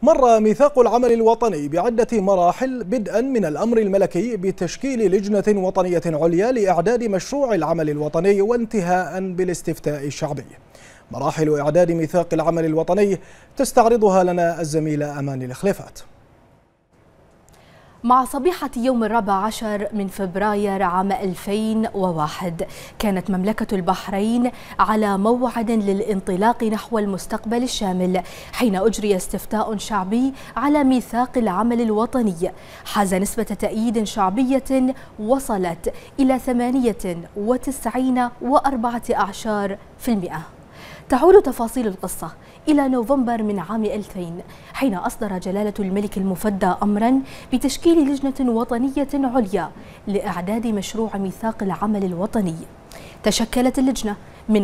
مر ميثاق العمل الوطني بعدة مراحل، بدءا من الأمر الملكي بتشكيل لجنة وطنية عليا لإعداد مشروع العمل الوطني، وانتهاء بالاستفتاء الشعبي. مراحل إعداد ميثاق العمل الوطني تستعرضها لنا الزميلة أمان الخليفات. مع صبيحة يوم 14 من فبراير عام 2001 كانت مملكة البحرين على موعد للانطلاق نحو المستقبل الشامل، حين أجري استفتاء شعبي على ميثاق العمل الوطني حاز نسبة تأييد شعبية وصلت إلى 98.4%. تعود تفاصيل القصة إلى نوفمبر من عام 2000، حين أصدر جلالة الملك المفدى أمرا بتشكيل لجنة وطنية عليا لإعداد مشروع ميثاق العمل الوطني. تشكلت اللجنة من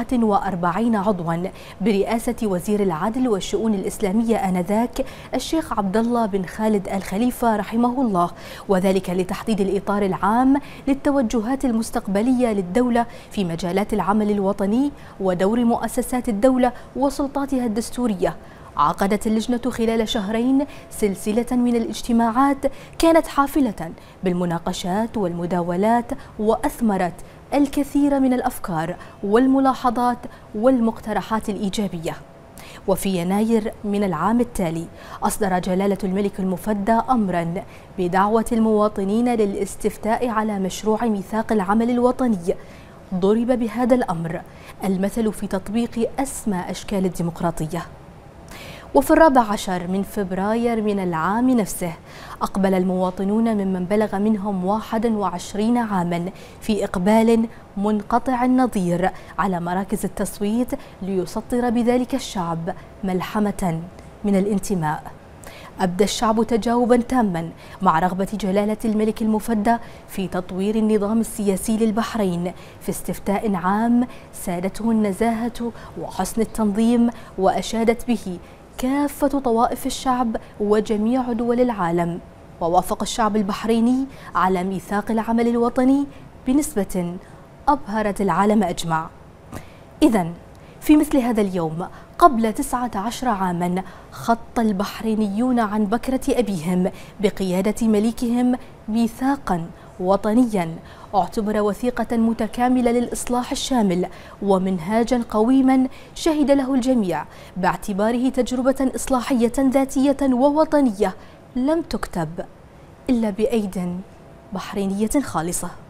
44 عضوا برئاسة وزير العدل والشؤون الإسلامية آنذاك الشيخ عبد الله بن خالد الخليفة رحمه الله، وذلك لتحديد الإطار العام للتوجهات المستقبلية للدولة في مجالات العمل الوطني ودور مؤسسات الدولة وسلطاتها الدستورية. عقدت اللجنة خلال شهرين سلسلة من الاجتماعات كانت حافلة بالمناقشات والمداولات، وأثمرت الكثير من الأفكار والملاحظات والمقترحات الإيجابية. وفي يناير من العام التالي أصدر جلالة الملك المفدى أمرا بدعوة المواطنين للاستفتاء على مشروع ميثاق العمل الوطني. ضرب بهذا الأمر المثل في تطبيق أسمى أشكال الديمقراطية. وفي 14 من فبراير من العام نفسه أقبل المواطنون ممن بلغ منهم 21 عاما في إقبال منقطع النظير على مراكز التصويت ليسطر بذلك الشعب ملحمة من الانتماء. أبدى الشعب تجاوبا تاما مع رغبة جلالة الملك المفدى في تطوير النظام السياسي للبحرين في استفتاء عام سادته النزاهة وحسن التنظيم، وأشادت به كافة طوائف الشعب وجميع دول العالم. ووافق الشعب البحريني على ميثاق العمل الوطني بنسبة أبهرت العالم أجمع. إذن في مثل هذا اليوم قبل 19 عاما خط البحرينيون عن بكرة أبيهم بقيادة مليكهم ميثاقا وطنيا اعتبر وثيقة متكاملة للإصلاح الشامل ومنهاجا قويما شهد له الجميع باعتباره تجربة إصلاحية ذاتية ووطنية لم تكتب إلا بأيد بحرينية خالصة.